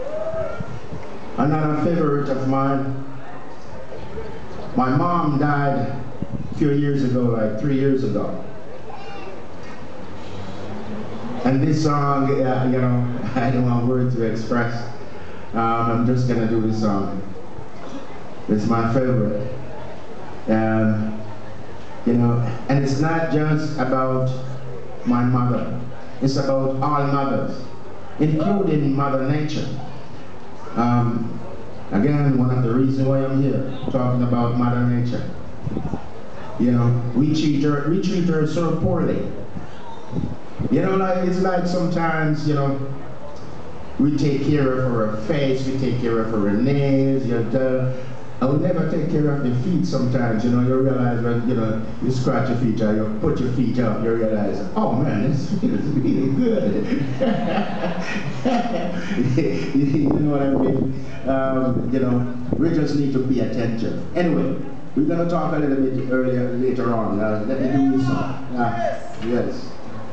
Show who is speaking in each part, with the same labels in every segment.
Speaker 1: Another favorite of mine, my mom died a few years ago, like 3 years ago. And this song, you know, I don't have words to express. I'm just gonna do this song. It's my favorite. You know, and it's not just about my mother. It's about all mothers, including Mother Nature. Again, one of the reasons why I'm here, talking about Mother Nature. You know, we treat her so poorly. You know, like it's like sometimes, you know, we take care of her face, we take care of her nails, I would never take care of the feet sometimes, you know, you realize when, you know, you scratch your feet or you put your feet up, you realize, oh man, this feels really good. You know what I mean? You know, we just need to pay attention. Anyway, we're going to talk a little bit later on. Let me do this song. Yes.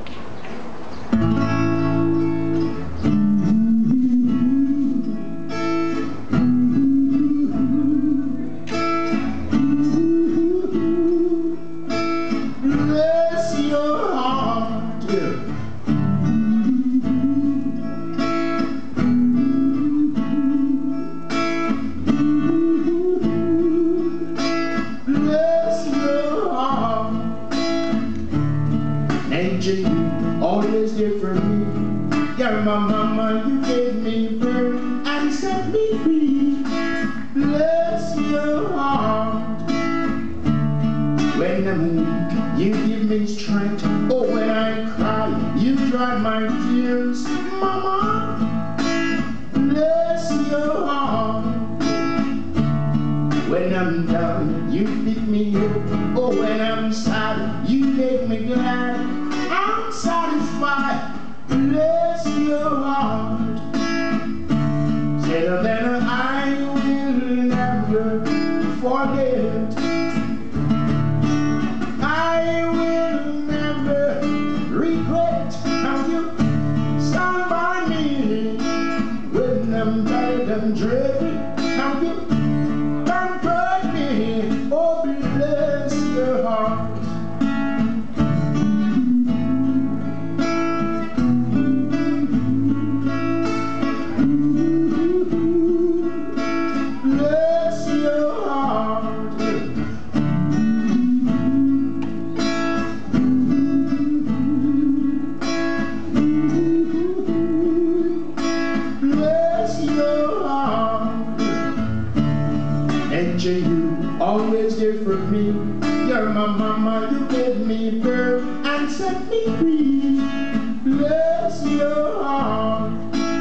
Speaker 1: Always there for me. Yeah, my mama, you gave me birth and set me free. Bless your heart. When I'm weak, you give me strength. Oh, when I cry, you dry my tears. Mama, bless your heart. When I'm down, you pick me up. Oh, when I'm sad, you make me glad. I'm satisfied, bless your heart. Say that I will never forget. I will never regret how you stand by me when I'm tired and dreary. How you comfort me, oh bless your heart. You always there for me. You're my mama, you gave me birth and set me free. Bless your heart.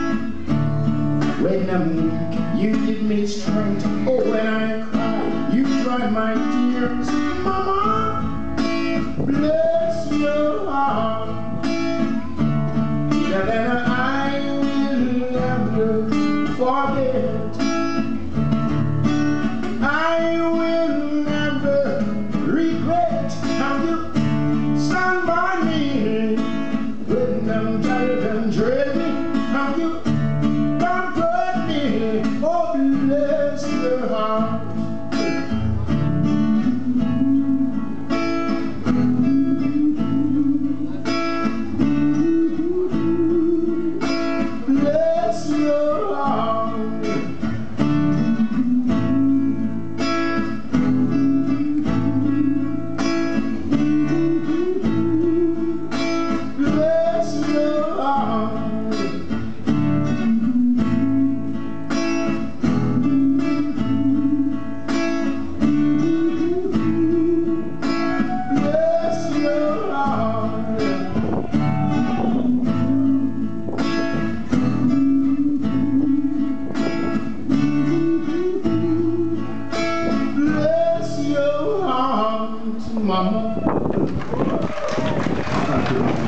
Speaker 1: When I'm weak, you give me strength. Oh, when I cry, you dry my tears. Mama, bless your heart. That I will never forget. I will never regret how you stand by me when I'm tired and dreary. How you comfort me, oh bless your heart. Bless your heart. Mama.